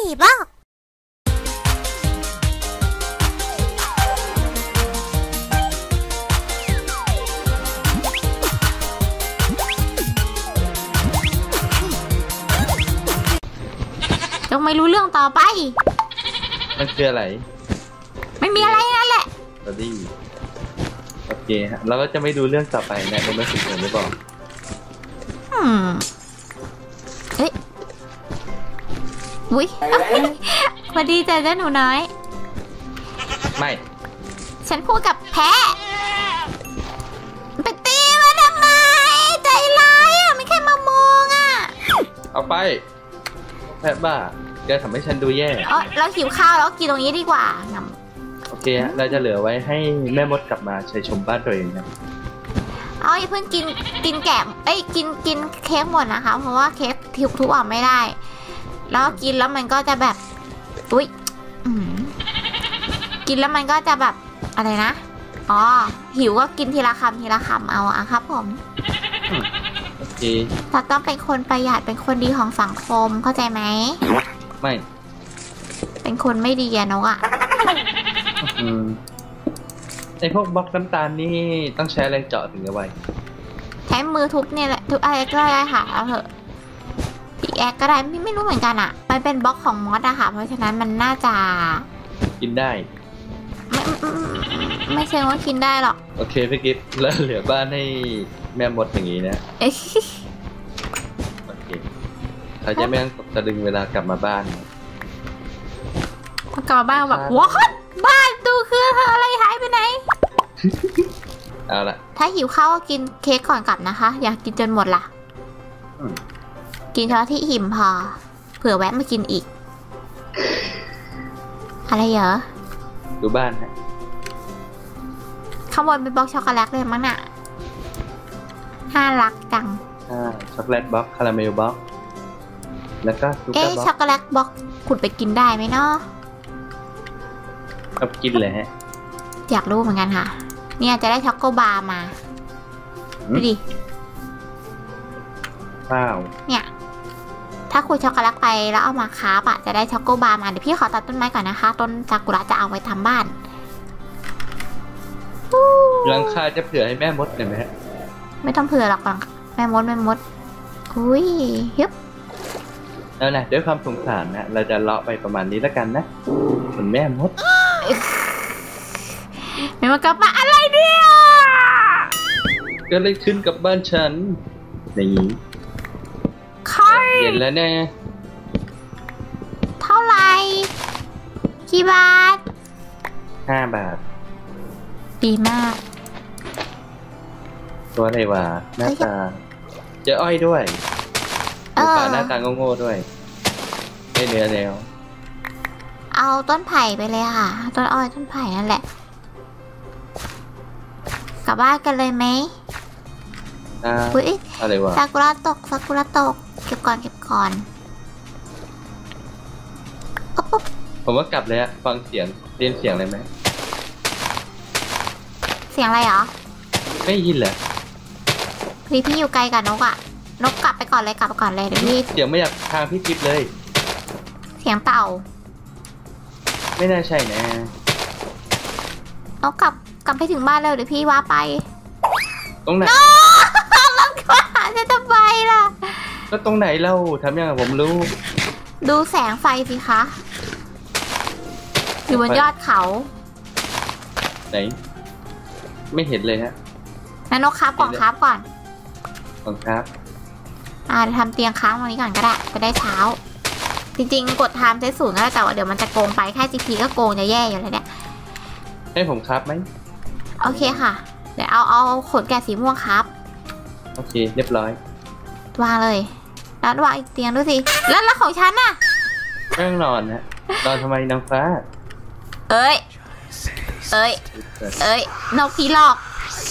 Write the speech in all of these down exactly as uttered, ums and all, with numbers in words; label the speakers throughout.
Speaker 1: บ้างยังไม่รู้เรื่องต่อไป
Speaker 2: มันคืออะไร
Speaker 1: ไม่มีอะไรนั่นแหละ
Speaker 2: สวัสดีโอเคฮะเราก็จะไม่ดูเรื่องต่อไปนะเราไม่ฝึกเหมือนไม่บอก
Speaker 1: อืมเฮ้ยอุ้ยพอดีเจอเจ้าหนูน้อย
Speaker 2: ไม่
Speaker 1: ฉันพูดกับแพะไปตีมันทำไมใจร้ายอ่ะไม่แค่มามองอ่ะ
Speaker 2: เอาไปแพะบ้าแกทำให้ฉันดูแย่
Speaker 1: เออเราหิวข้าวแล้วกินตรงนี้ดีกว่า
Speaker 2: โอเคฮะเราจะเหลือไว้ให้แม่มดกลับมาใช้ชมบ้านตัวเองนะ
Speaker 1: เอาอย่าเพิ่งกินกินแกะเอ้ยกินกินเค้กหมดนะคะเพราะว่าเค้กทุกทุกออกไม่ได้แล้วกินแล้วมันก็จะแบบอุ้ยกินแล้วมันก็จะแบบอะไรนะอ๋อหิวก็กินทีละคำทีละคำเอาอะครับผม
Speaker 2: โอเค
Speaker 1: เราต้องเป็นคนประหยัดเป็นคนดีของสังคมเข้าใจไหม
Speaker 2: ไม่
Speaker 1: เป็นคนไม่ดีอะนกอะ
Speaker 2: อืมไอพวกบล็อกน้ำตาลนี่ต้องใช้แรงเจาะถึงจะไว
Speaker 1: ใช้มือทุบเนี่ยแหละทุบอะไรก็ได้ค่ะเอาเถอะปีแอคก็ได้ไม่ไม่รู้เหมือนกันอะมันเป็นบล็อกของมอสอะค่ะเพราะฉะนั้นมันน่าจะ
Speaker 2: กินได้
Speaker 1: ไม่ไม่ใช่ว่ากินได้หรอก
Speaker 2: โอเคพี่กิ๊ฟแล้วเหลือบ้านให้แม่มดอย่างนี้นะโอเคเขาจะไม่ต้องตกตะลึงเวลากลับมาบ้าน
Speaker 1: กลับมาบ้านแบบว้าบ้านดูคืออะไรหายไปไหน
Speaker 2: เอาละ
Speaker 1: ถ้าหิวข้าวก็กินเค้กก่อนกลับนะคะอยากกินจนหมดล่ะกินเฉพาะที่หิมพอเผื่อแวะมากินอีกอะไรเหรอ
Speaker 2: ดูบ้านฮะ
Speaker 1: ข้างบนเป็นบล็อกช็อกโกแลตเลยมั้งน่ะน่ารักจัง
Speaker 2: อ่าช็อกโกแลตบล็อกคาราเมลบล็อกแล้วก็
Speaker 1: เอ๊ะช็อกโกแลตบล็อกขุดไปกินได้ไหมเนาะ
Speaker 2: ก็กินเลยฮะ
Speaker 1: อยากรู้เหมือนกันค่ะเนี่ยจะได้ช็อกโกบาร์มาดูดิ
Speaker 2: ว้าว
Speaker 1: เนี่ยถ้าขุดช็อกโกแลตไปแล้วเอามาคาบอะจะได้ช็อกโกบาร์มาเดี๋ยวพี่ขอตัดต้นไม้ก่อนนะคะต้นซากุระจะเอาไว้ทำบ้าน
Speaker 2: หลังคาจะเผื่อให้แม่มดหน่อยไหมฮะ
Speaker 1: ไม่ต้องเผื่อหรอกแม่มดแม่มดอุ้ยฮึบ
Speaker 2: แล้วนะด้วยความสงสารนะเราจะเลาะไปประมาณนี้แล้วกันนะส่วนแม่มด
Speaker 1: แม่มดกลับมาอะไรเนี่ย
Speaker 2: ก็เลยขึ้นกับบ้านฉันนี่เย็นแล้วแน่
Speaker 1: เท่าไหร่กี่บาท
Speaker 2: ห้าบาท
Speaker 1: ดีมาก
Speaker 2: ตัวอะไรวะหน้าตาเจออ้อยด้วยดูป่าหน้าตาโง่ๆด้วยไม่เนื้อแนว
Speaker 1: เอาต้นไผ่ไปเลยค่ะต้นอ้อยต้นไผ่นั่นแหละกลับบ้านกันเลยไหม
Speaker 2: อ่าอะไรวะ
Speaker 1: ซากุระตกซากุระตกเก็บก่อนเก็บก่อน
Speaker 2: ผมว่ากลับเลยอะฟังเสียงเรียนเสียงอะไรไหม
Speaker 1: เสียงอะไรเหรอ
Speaker 2: ไม่ยินเหรอ
Speaker 1: พี่พี่อยู่ไกลกับนกอะนกกลับไปก่อนเลยกลับไปก่อนเลยเดี๋ยวพี่
Speaker 2: เสียงไม่อยากทางพี่กิ๊บเลย
Speaker 1: เสียงเต่า
Speaker 2: ไม่น่าใช่นะ
Speaker 1: นกกลับกลับไปถึงบ้านเร็วเดี๋ยวพี่ว่าไป
Speaker 2: ตรงไหน
Speaker 1: มันขวาจะทำไมล่ะ
Speaker 2: ก็ตรงไหนเล่าทำยังไงผมรู้
Speaker 1: ดูแสงไฟสิคะอยู่บนยอดเขา
Speaker 2: ไหนไม่เห็นเลยฮะ
Speaker 1: นกครับก่อนครับก่อน
Speaker 2: ก่อนครับ
Speaker 1: อ่าทำเตียงค้างตรงนี้ก่อนก็ได้จะได้เช้าจริงๆกดไทม์ใช้ศูนย์ก็ได้แต่ว่าเดี๋ยวมันจะโกงไปแค่ จี พี ก็โกงจะแย่อยู่เลยเนี่ย
Speaker 2: ให้ผมครับไหม
Speaker 1: โอเคค่ะเดี๋ยวเอาเอาขนแกะสีม่วงครับ
Speaker 2: โอเคเรียบร้อยว
Speaker 1: างเลยแล้ววางอีกเตียงด้วยสิแล้วแล้วของฉันน่ะ
Speaker 2: ไม่ต้องนอนนะนอนทำไมนางฟ้า
Speaker 1: เอ้ยเอ้ยเอ้ยนกผีหลอก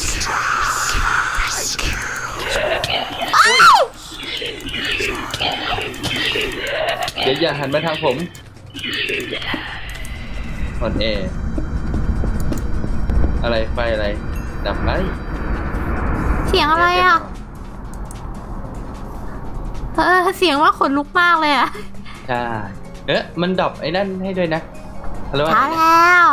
Speaker 2: เดี๋ยวอย่าหันมาทางผมอ่อนแออะไรไฟอะไรดับไหม
Speaker 1: เสียงอะไรอ่ะเออเสียงว่าขนลุกมากเลยอ่ะ
Speaker 2: ใช่เอ๊ะมันดรอปไอ้นั่นให้ด้วยนะอะไรวะ
Speaker 1: ช้าแล้ว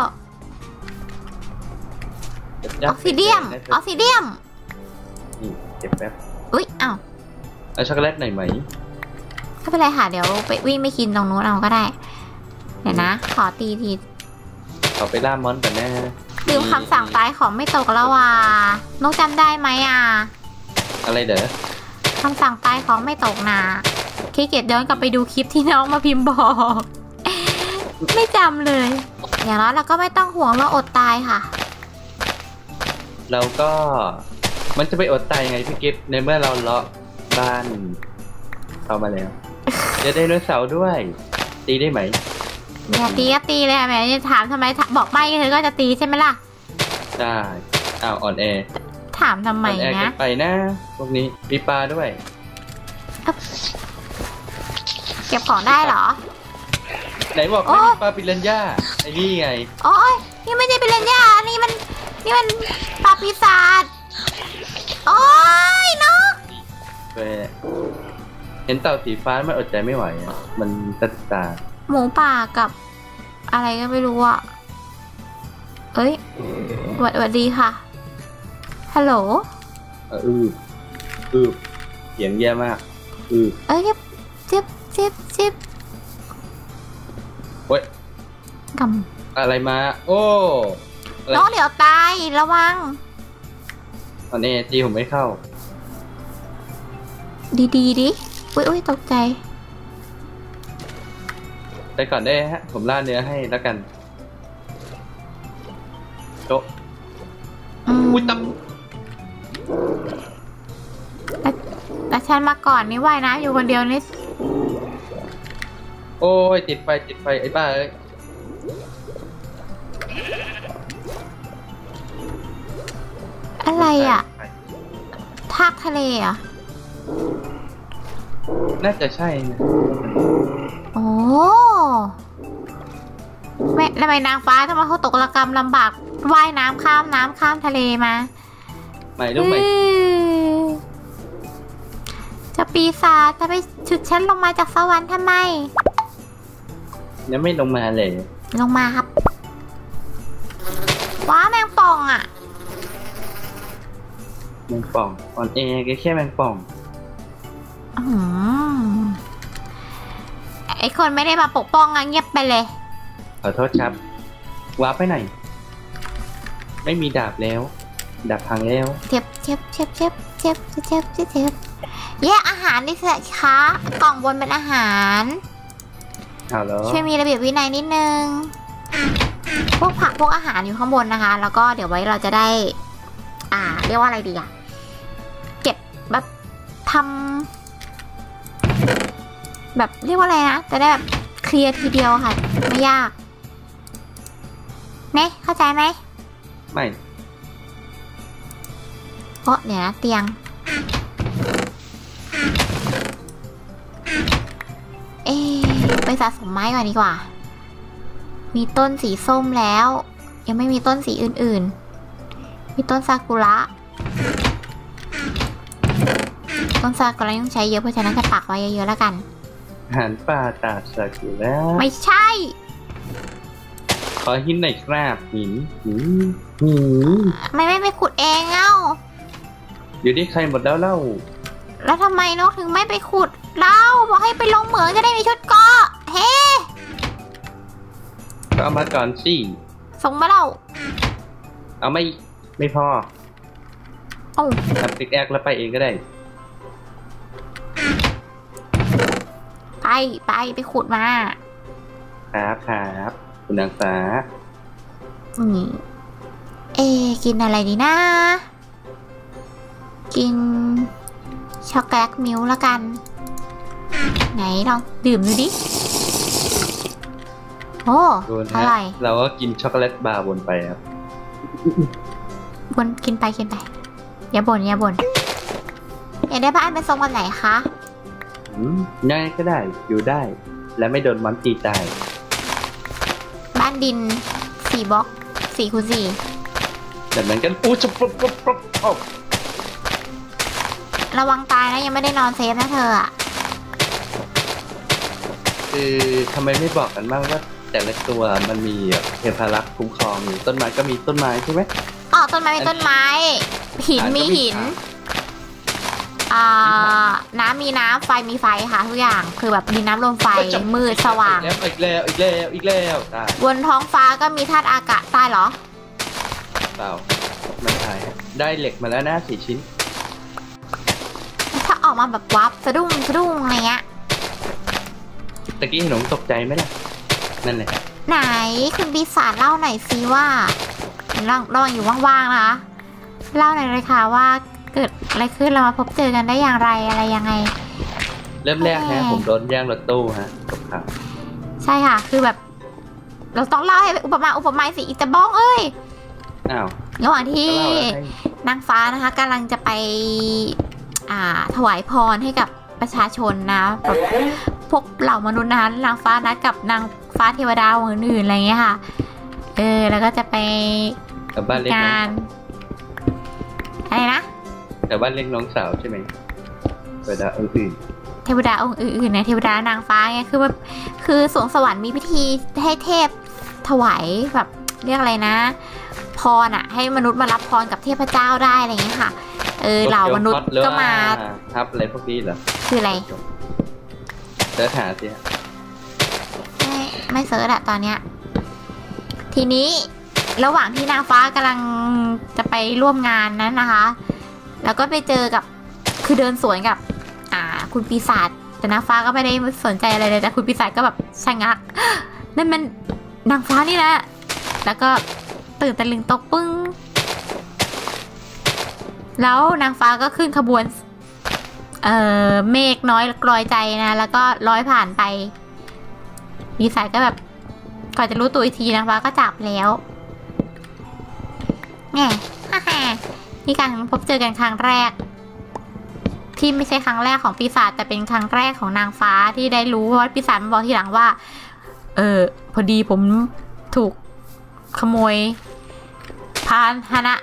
Speaker 1: ออกซิเดียมออกซิเดียม
Speaker 2: นี่เก็บแป๊บ
Speaker 1: อุ้ยอ้าว
Speaker 2: เอาช็อกโกแลตหน่อยไหม
Speaker 1: ไม่เป็นไรค่ะเดี๋ยวไปวิ่งไปกินตรงนู้นเอาก็ได้ เดี๋ยวนะ ขอตีที
Speaker 2: ขอไปล่ามอนกันนะ
Speaker 1: ลืมคำสั่งตายของไม่ตกแล้วว่ะนกจำได้ไหมอ่ะ
Speaker 2: อะไรเด้อ
Speaker 1: คำสั่งตายของไม่ตกนะขี้เกียจย้อนกลับไปดูคลิปที่น้องมาพิมพ์บอก ไม่จำเลยอย่างน้อยเราก็ไม่ต้องห่วงว่าอดตายค่ะ
Speaker 2: เราก็มันจะไปอดตายไงพี่กิฟต์ในเมื่อเราเลาะบ้านเอามาแล้วเดี๋ยวไดโนเสาร์ด้วย ตีได้ไหม
Speaker 1: เนี่ยตีก็ตีเลยแหมถามทำไมบอกไม่เธอก็จะตีใช่ไหมล่ะ
Speaker 2: ได้อ้าวอ่อนแอ
Speaker 1: ถามทำไม
Speaker 2: อ่อนแอกั
Speaker 1: นะ
Speaker 2: นไปนะพวกนี้มีปลาด้วย
Speaker 1: เก็บของได้เหรอ
Speaker 2: ไหนบอกไม่มีปลาปิรันย่าไอ้นี่ไง
Speaker 1: โอ้ยนี่ไม่ใช่เป็นเรนย่านี่มันนี่มันปลาปีศาจโอ้ยนก
Speaker 2: เว้ยเห็นเต่าสีฟ้ามันอดใจไม่ไหวอ่ะมันตัดตา
Speaker 1: หมูป่ากับอะไรก็ไม่รู้อ่ะเอ้ยสวัสสวัสดีค่ะฮัลโหล
Speaker 2: เอออืออือเสียงแย่มากอือ
Speaker 1: เอ้ยเจ็บเจ็บเจ็บเจ็บ
Speaker 2: เว้ย
Speaker 1: ก
Speaker 2: อะไรมา โอ้อะไร
Speaker 1: ำน้องเดี๋ยวตายระวัง
Speaker 2: ตอนนี้จีผมไม่เข้า
Speaker 1: ดีดีดิอุ้ยอุ้ยตกใจ
Speaker 2: ไปก่อนได้ฮะ ผมล่าเนื้อให้แล้วกันโต๊ะ
Speaker 1: อืม
Speaker 2: อุ้ยตับ
Speaker 1: แต่แต่ฉันมาก่อนนี่ว่ายน้ำอยู่คนเดียวนี่
Speaker 2: โอ้ยติดไฟติดไฟไอ้บ้าเอ้ย
Speaker 1: อะไรอ่ะทากทะเลอ่ะ
Speaker 2: น่าจะใช่นะ
Speaker 1: โอ้แม่ทำไมนางฟ้าทำไมเขาตกระกำลำบากว่ายน้ำข้ามน้ำข้ามทะเลมา
Speaker 2: ใหม่ลูกใหม่
Speaker 1: อืมจะปีศาจจะไปฉุดฉันลงมาจากสวรรค์ทำไม
Speaker 2: ยังไม่ลงมาเลย
Speaker 1: ลงมาครับว้าแมงป่องอ่ะ
Speaker 2: แมงป่องอ่อนแอแค่แมงป่อง
Speaker 1: อืมไอคนไม่ได้มาปกป้องอะเงียบไปเลย
Speaker 2: ขอโทษครับว้าไปไหน ไม่มีดาบแล้ว ดาบพังแล้ว
Speaker 1: เจ็บเจ็บเจ็บเจ็บเจ็บเจ็บเจ็บเจ็บเจ็บแยกอาหารดิสิคะกล่องบนเป็นอาหาร
Speaker 2: เอาแล้ว
Speaker 1: ช่วยมีระเบียบวินัยนิดนึง พวกผักพวกอาหารอยู่ข้างบนนะคะ แล้วก็เดี๋ยวไว้เราจะได้ อ่า เรียกว่าอะไรดีอะเก็บแบบทำแบบเรียกว่าอะไรนะจะได้แบบเคลียร์ทีเดียวค่ะ ไม่ยากเน่เข้าใจไหม
Speaker 2: ไม่
Speaker 1: โอ้เดี๋ยวนะเตียง เอ๊ะไปสะสมไม้ก่อนดีกว่า มีต้นสีส้มแล้ว ยังไม่มีต้นสีอื่นๆ มีต้นซากุระ ต้นซากุระต้องใช้เยอะเพราะฉะนั้นจะปักไว้เยอะๆแล้วกัน
Speaker 2: อาหารป่าตาดสักอยู่แล้ว
Speaker 1: ไม่ใช่
Speaker 2: ขอหินหน่อยครับหินหินหิน
Speaker 1: ไม่ไม่ไปขุดเองเอ้า
Speaker 2: อยู่ที่ใครหมดแล้วเล่า
Speaker 1: แล้วทำไมนกถึงไม่ไปขุดเล่าบอกให้ไปลงเหมืองจะได้มีชุดเกราะเฮ้
Speaker 2: ก็เอามาก่อนสิ
Speaker 1: ส่งมาเล่า
Speaker 2: เอาไม่ไม่พอ
Speaker 1: โอ้า
Speaker 2: ทำติ๊กแอคแล้วไปเองก็ได้
Speaker 1: ไปไปไปขุดมา
Speaker 2: ครับครับคุณนางฟ้า
Speaker 1: นี่เอะกินอะไรดีนะ กินช็อกโกแลตมิลค์แล้วกัน ไหนลองดื่มดูดิ โอ้
Speaker 2: ดูนะ
Speaker 1: อร่อย
Speaker 2: เราก็กินช็อกโกแลตบาร์บนไปครับ
Speaker 1: บนกินไปกินไป อย่าบ่นอย่าบ่นอยากได้บ้านเป็นทรงแบบไหนคะ
Speaker 2: อืมยังไงก็ได้อยู่ได้ และไม่โดนมันตีตาย
Speaker 1: บ้านดินสี่บล็อกสี่คูณสี่
Speaker 2: แบบนั้นกันอู้จะปุ๊บปุ๊บปุ๊บโอ้
Speaker 1: ระวังตายนะยังไม่ได้นอนเซฟนะเธออะ
Speaker 2: คือทำไมไม่บอกกันบ้างว่าแต่ละตัวมันมีเทพารักษ์คุ้มครองอยู่ต้นไม้ก็มีต้นไม้ใช่ไหม
Speaker 1: อ๋อต้นไม้มีต้นไม้หินมีหินอ่าน้ำมีน้ำไฟมีไฟค่ะทุกอย่างคือแบบมีน้ำลมไฟมืดสว่าง
Speaker 2: อีกแล้วอีกแล้วอีกแล้วตาย
Speaker 1: บนท้องฟ้าก็มีธาตุอากาศใต้เหรอ
Speaker 2: เปล่าไม่ใช่ได้เหล็กมาแล้วนะสี่ชิ้น
Speaker 1: ถ้าออกมาแบบวับสะดุ้งสะดุ้งอะไรเงี้ย
Speaker 2: ตะกี้หนูตกใจไหมล่ะนั่นแหละ
Speaker 1: ไหนคุณปีศาจเล่าหน่อยสิว่าเราเราอยู่ว่างๆนะคะเล่าหน่อยเลยค่ะว่าเกิดอะไรขึ้นเรามาพบเจอกันได้อย่างไรอะไรยังไง
Speaker 2: เริ่มแรกนะผมโดนแย่งรถตู้ฮะครับ
Speaker 1: ใช่ค่ะคือแบบเราต้องเล่าให้อุปมาอุปไมยสิอีจะบ้องเอ้ย
Speaker 2: อ้าว
Speaker 1: ระหว่างที่นางฟ้านะคะกำลังจะไปอ่าถวายพรให้กับประชาชนนะแบบพวกเหล่ามนุษย์นะคะนางฟ้านัดกับนางฟ้าเทวดาอื่นๆอะไรเงี้ยค่ะเออแล้วก็จะไปงานอะไรนะ
Speaker 2: แต่บ้านเล็กน้องสาวใช่ไหมเทวดาองค์อื่น
Speaker 1: เทวดาองค์อื่นๆนะเทวดานางฟ้าไงคือแบบคือสวงสวรรค์มีพิธีให้เทพถวายแบบเรียกอะไรนะพรอ่ะให้มนุษย์มารับพรกับเทพเจ้าได้อะไรเงี้ยค่ะเออเหล่ามนุษย์ก็มา
Speaker 2: ทับอะไรพวกนี้เหรอ
Speaker 1: คืออะไร
Speaker 2: เสิร์ชหาสิ
Speaker 1: ไม่ไม่เสิร์ชอะตอนเนี้ยทีนี้ระหว่างที่นางฟ้ากำลังจะไปร่วมงานนั้นนะคะแล้วก็ไปเจอกับคือเดินสวนกับอ่าคุณปีศาจแต่นางฟ้าก็ไม่ได้สนใจอะไรเลยแต่คุณปีศาจก็แบบชะงักนั่นมันนางฟ้านี่แหละแล้วก็ตื่นตะลึงตกปึ้งแล้วนางฟ้าก็ขึ้นขบวนเอ่อเมฆน้อยกลอยใจนะแล้วก็ลอยผ่านไปปีศาจก็แบบก่อนจะรู้ตัวอีกทีนางฟ้าก็จับแล้วแง่ฮ่าฮ่านี่การพบเจอกันครั้งแรกที่ไม่ใช่ครั้งแรกของปีศาจแต่เป็นครั้งแรกของนางฟ้าที่ได้รู้ว่าปีศาจมาบอกทีหลังว่าเออพอดีผมถูกขโมยพาหนะ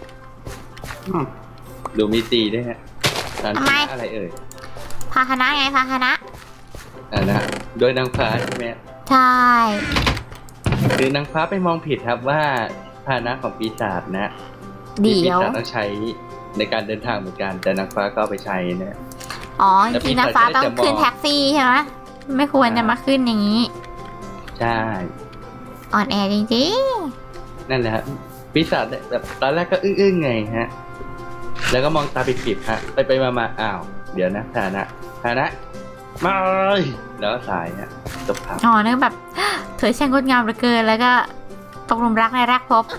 Speaker 2: ดูมีตีด้วยฮะทำไมอะไรเอ่ย
Speaker 1: พาหนะไงพาหนะ
Speaker 2: อ่านะโดยนางฟ้าใช่ไหม
Speaker 1: ใช่
Speaker 2: คือนางฟ้าไปมองผิดครับว่าพาหนะของปีศาจนะ
Speaker 1: ปีศาจ
Speaker 2: ต้องใช้ในการเดินทางเหมือนกันแต่นางฟ้าก็ไปใช้นะ
Speaker 1: อ๋อจริงๆนางฟ้าต้องขึ้นแท็กซี่ใช่ไหมไม่ควรจะมาขึ้นอย่างนี้
Speaker 2: ใช่
Speaker 1: อ่อนแอจริง
Speaker 2: ๆนั่นแหละครับปีศาจแบบตอนแรกก็อึ้งๆไงฮะแล้วก็มองตาปิดๆฮะไปไปมาๆอ้าวเดี๋ยวนะพาหนะพาหนะมาแล้วสายฮะจบครับ
Speaker 1: อ๋อเนื่องแบบเธอช่างงดงามเหลือเกินแล้วก็ตกหลุมรักในแรกพบ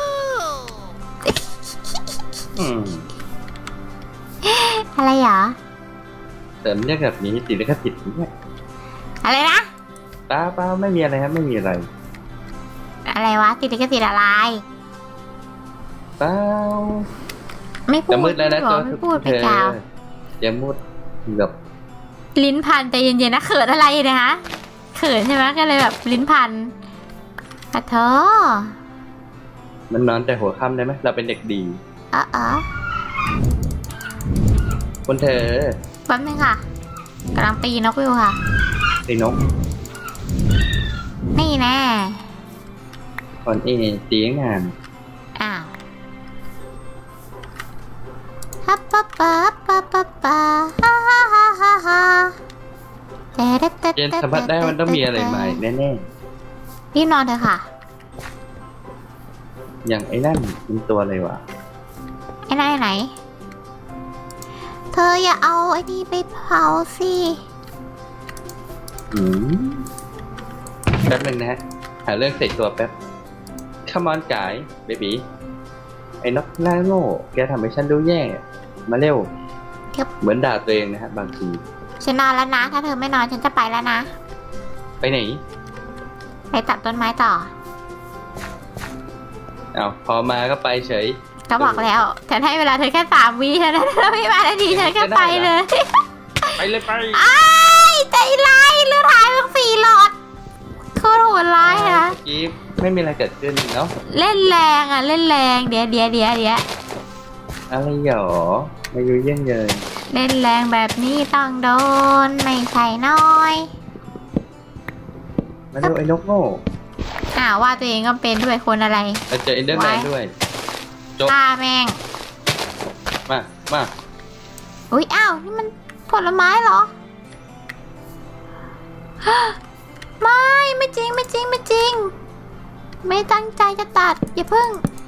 Speaker 1: อะไรเหรอ
Speaker 2: แต่เรื่องแบบนี้ติดลิขสิทธิ์เนี่ย
Speaker 1: อะไรนะ
Speaker 2: ป้าป้าไม่มีอะไรครับไม่มีอะไร
Speaker 1: อะไรวะติดลิขสิทธิ์อะไร
Speaker 2: เปล่า
Speaker 1: ไม่พูด
Speaker 2: มืดแล้วนะตัว
Speaker 1: ไม่พูดไปกล่าว
Speaker 2: อย่ามุดแบบ
Speaker 1: ลิ้นพันใจเย็นๆนะเขินอะไรนะคะเขินใช่ไหมก็เลยแบบลิ้นพันอะเธอ
Speaker 2: มันนอนแต่หัวค่ำได้ไหมเราเป็นเด็กดี
Speaker 1: อ๋ออ๋อ
Speaker 2: คนเธอ
Speaker 1: แป๊บนึงค่ะกำลังตีนกอยู่ค่ะ
Speaker 2: ตีนก
Speaker 1: นี่แน่
Speaker 2: ก่อนเอตีงาน
Speaker 1: อ้าวฮับป๊าป๊าป๊าป๊าป๊าฮ่าฮ่าฮ่าฮ่าฮ่า
Speaker 2: เย็นสัมผัสได้มันต้องมีอะไรใหม่แน่
Speaker 1: ๆรีบนอนเถอะค่ะ
Speaker 2: อย่างไอ้นั่นเป็นตัวอะไรวะ
Speaker 1: ไอ้นั่นไหนเธออย่าเอาไอ้นี่ไปเผาสิ
Speaker 2: อืมแป๊บนึงนะฮะหาเรื่องเสร็จตัวแป๊บคัมอนกายเบบีไอ้นกหน้าโง่แกทำให้ฉันดูแย่มาเร็วเหมือนด่าตัวเองนะฮะบางที
Speaker 1: ฉันนอนแล้วนะถ้าเธอไม่นอนฉันจะไปแล้วนะ
Speaker 2: ไปไหน
Speaker 1: ไปตัดต้นไม้ต่อ
Speaker 2: เอาพอมาก็ไปเฉย
Speaker 1: ก็บอกแล้วฉันให้เวลาเธอแค่สามวิเท่านั้นถ้าไม่มานาทีฉันก็ไปเลย
Speaker 2: ไปเลยไป
Speaker 1: ไอ้ใจร้ายเลือดหายไปสี่หลอดโคตรโหดร้ายนะ
Speaker 2: กิ๊บไม่มีอะไรเกิดขึ้นเนาะ
Speaker 1: เล่นแรงอ่ะเล่นแรงเดี๋ยวเดี๋ยวเดี๋ยวเดี๋ยว
Speaker 2: อะไรหรอไม่ยุ่งเยินเยิน
Speaker 1: เล่นแรงแบบนี้ต้องโดนไม่ใช่น้อย
Speaker 2: มาดูไอ้นกโง่
Speaker 1: อ่าว่าตัวเองก็เป็นด้วยคนอะไร
Speaker 2: เราเจอเอนเดอร์แมนด้วยจบ
Speaker 1: ฆ่าแมง
Speaker 2: มามา
Speaker 1: อุ้ยอ้าวนี่มันผลไม้เหรอ ไม่ไม่จริงไม่จริงไม่จริง ไม่ตั้งใจจะตัดอย่าเพิ่ง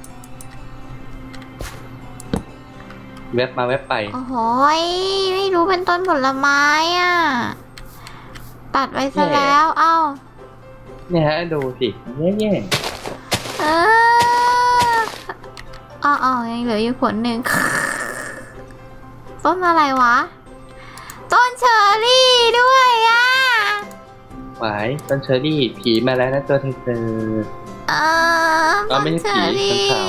Speaker 2: เว็บมาเว็บไป
Speaker 1: โอ้โหยไม่รู้เป็นต้นผลไม้อ่ะ ตัดไว้ซะแล้วเอ้า
Speaker 2: เนี่ยฮะดูสิแย่
Speaker 1: เอออ๋ออ๋อยังเหลืออยู่ผลหนึ่ง ต้นอะไรวะ ต้นเชอร์รี่ด้วยอ่ะ
Speaker 2: ๆหวายต้นเชอรี่ผีมาแล้วนะตัวเธอเธอ
Speaker 1: เออ
Speaker 2: อ๋อไม่ใช่ผี
Speaker 1: ต้นเชอรี่
Speaker 2: ข้าง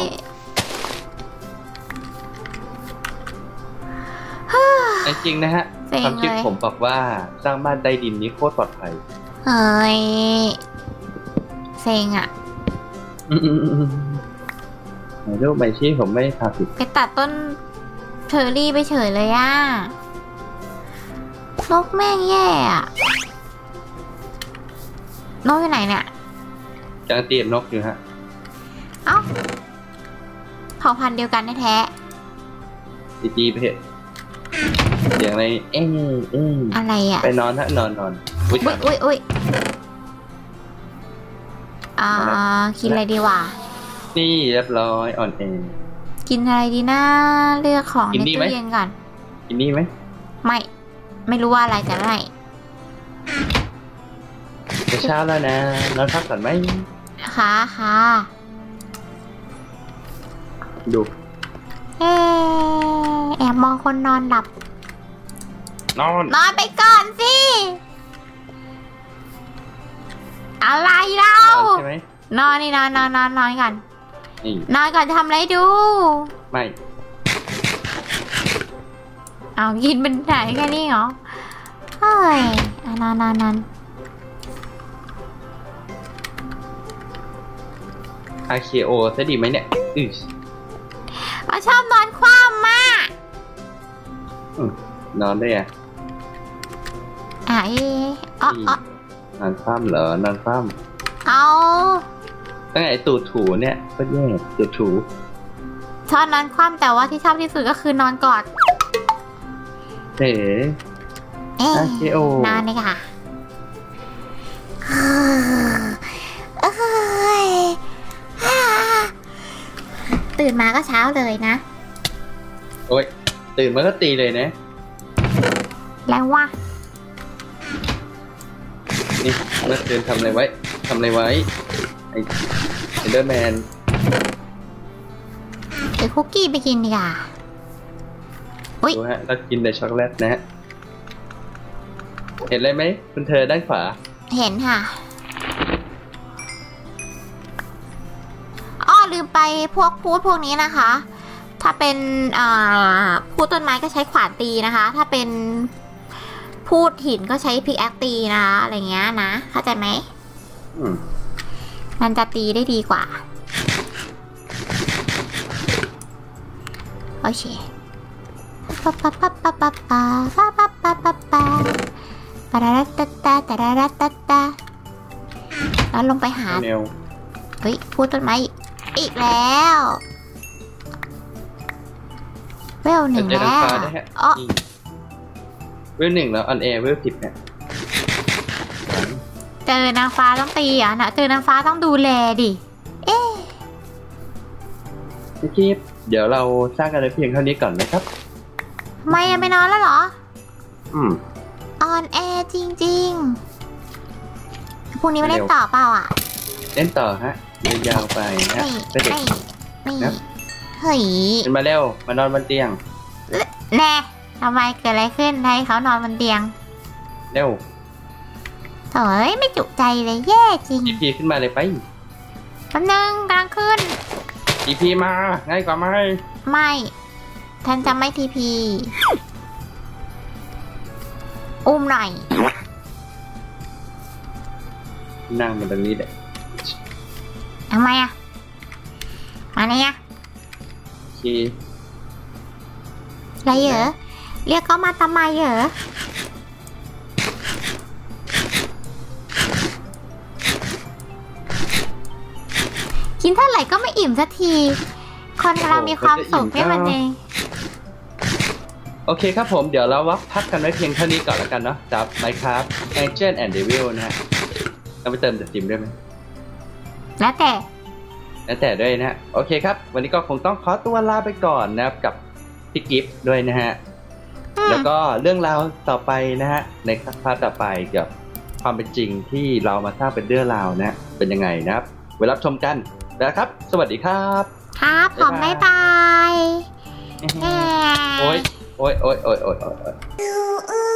Speaker 2: ข่าว จริงๆนะฮะ
Speaker 1: เซ็ง
Speaker 2: ความคิด
Speaker 1: เลย
Speaker 2: ผมบอกว่าสร้างบ้านใต้ดินนี้โคตรปลอดภัย
Speaker 1: เฮ้ยเซ็งอ่ะ
Speaker 2: ไหนรูปใบชี้ผมไม่ทำผิด
Speaker 1: ไปตัดต้นเชอร์รี่ไปเฉยเลยอ่ะ นกแม่งแย่อะนกอยู่ไหนเนี่ย
Speaker 2: จังเตรียมนกอยู่ฮะ
Speaker 1: เอ้าเผ่าพันธุ์เดียวกันแท้
Speaker 2: จีจีไปเถอะเสียงอะไรเอ้ยเอ้ย
Speaker 1: ๆอะไรอ่ะ
Speaker 2: ไปนอนฮะนอนนอนอุ้ย
Speaker 1: อุ้ยอุ้ยอุ้ยอ่ากินอะไรดีวะ
Speaker 2: นี่เรียบร้อยอ่อนเอง
Speaker 1: กินอะไรดีนะเลือกของ
Speaker 2: กิ
Speaker 1: ใน
Speaker 2: นนี่ไหม
Speaker 1: ตู้เย็นก่อน
Speaker 2: กินนี่ไหม
Speaker 1: ไม่ ไม่รู้ว่าอะไรจะได้
Speaker 2: จะเช้าแล้วนะนอนพักก่อนไหม
Speaker 1: ค่ะค่ะ
Speaker 2: ดู
Speaker 1: เอ๊ะแอบมองคนนอนหลับ
Speaker 2: นอน
Speaker 1: นอนไปก่อนสิ อะไรเล่าน
Speaker 2: อนใช่ไหม
Speaker 1: นอนนี่นอนนอนนอนนอนก่อน
Speaker 2: นี่
Speaker 1: นอนก่อนจะทำอะไรดู
Speaker 2: ไม่
Speaker 1: เอากินเป็นไหนแค่นี้เหรอ เฮ้ยอ่ะนอนนอนนอน
Speaker 2: อาเคโอซะดีไหมเนี่ยอือ
Speaker 1: ว่าชอบนอนคว่ำมาก
Speaker 2: อืมนอนได้อะ
Speaker 1: อ่ะเอ๊ะอ๋ออ๋อน
Speaker 2: อนคว่ำเหรอนอนคว่
Speaker 1: เอา
Speaker 2: ำตั้งแต่ไอ้ตูดถูเนี่ยก็แย่ตูดถู
Speaker 1: ชอบนอนคว่ำแต่ว่าที่ชอบที่สุดก็คือนอนกอด
Speaker 2: เอ๋
Speaker 1: เอ๊ะ
Speaker 2: อาเคโอน
Speaker 1: อนเลยค่ะเอ้ยตื่นมาก็เช้าเลยนะ
Speaker 2: โอ้ยตื่นมาก็ตีเลยนะ
Speaker 1: แล้วว่า
Speaker 2: นี่เมื่อคืนทำอะไรไว้ทำอะไรไว้ไอ้เอนเดอร์แมน
Speaker 1: หรือคุกกี้ไปกินดีกว่าอุ๊ย
Speaker 2: ดูฮะเรากินแต่ช็อกโกแลตนะฮะเห็นอะไรไหมคุณเธอด้านขวา
Speaker 1: เห็นค่ะอ้อลืมไปพวกพูดพวกนี้นะคะ ถ้าเป็นอ่าพูดต้นไม้ก็ใช้ขวานตีนะคะ ถ้าเป็นพูดหินก็ใช้พิกแอคตีนะคะอะไรเงี้ยนะเข้าใจไหม
Speaker 2: อืม
Speaker 1: มันจะตีได้ดีกว่า โอเคปะปะปะปะปะปะปะปะปะปะปะปะระระตะตะตะระระตะตะแล้วลงไปหา
Speaker 2: แนว
Speaker 1: เฮ้ยพูดต้นไม้อีกแล้วเวลหนึ่ง
Speaker 2: เจอ
Speaker 1: แล้ว
Speaker 2: น้ำฟ้าได้ฮะ
Speaker 1: อ๋อ
Speaker 2: นี่เวลหนึ่งแล้วออนแอร์เวลสิบเนี่ย
Speaker 1: เจอนางฟ้าต้องตีเหรอ่ะนะเจอนางฟ้าต้องดูแลดิ เอ๊ะ
Speaker 2: พี่คีบเดี๋ยวเราสร้างกันไว้เพียงเท่านี้ก่อนนะครับ
Speaker 1: ทำไมยังไม่นอนแล้วเหรอ
Speaker 2: อืม
Speaker 1: ออนแอร์จริงๆพรุ่งนี้ไม่เล่นต่อเปล่าอ่ะ
Speaker 2: เล่นต่อฮะยาวๆไปฮะ
Speaker 1: ไม่
Speaker 2: เป็นเด็ก
Speaker 1: ไม่ไม่
Speaker 2: ครับ
Speaker 1: เฮ้ย
Speaker 2: ขึ้นมาเร็วมานอนบนเตียง
Speaker 1: แน่ทำไมเกิดอะไรขึ้นให้เขานอนบนเตียง
Speaker 2: เร็ว
Speaker 1: โถ่เอ้ยไม่จุใจเลยแย่จริง
Speaker 2: จีพีขึ้นมาเลยไป
Speaker 1: แป๊บนึงกำลังขึ้น
Speaker 2: จีพีมาง่ายกว่าไหม
Speaker 1: ไม่ท่านจะไม่ทีพี อุ้มหน่อย
Speaker 2: นั่งมาตรงนี้แหละ
Speaker 1: ทำไมอ่ะ มาเนี่ย
Speaker 2: โอเค
Speaker 1: อะไรเหรอ เรียกเขามาทำไมเหรอกินเท่าไหร่ก็ไม่อิ่มสักที คนเรามีความสุขไม่มันเอง
Speaker 2: โอเคครับผมเดี๋ยวเราวักพักกันไว้เพียงเท่านี้ก่อนแล้วกันเนาะกับ Minecraft Angel and Devil นะฮะเราไปเติมแต่ซิมด้วยไหม
Speaker 1: แล้วแต่
Speaker 2: แล้วแต่ด้วยนะฮะโอเคครับวันนี้ก็คงต้องขอตัวลาไปก่อนนะครับกับพี่กิฟต์ด้วยนะฮะแล้วก็เรื่องราวต่อไปนะฮะในพาร์ทต่อไปเกี่ยวกับความเป็นจริงที่เรามาสร้างเป็นเรื่องราวนะเป็นยังไงนะครับไว้รับชมกันนะครับ สวัสดีครับ
Speaker 1: ครับผมบ๊ายบาย
Speaker 2: โอ้ยโอ้ยโอ้ยโอ้ยโอ้ยโอ้ย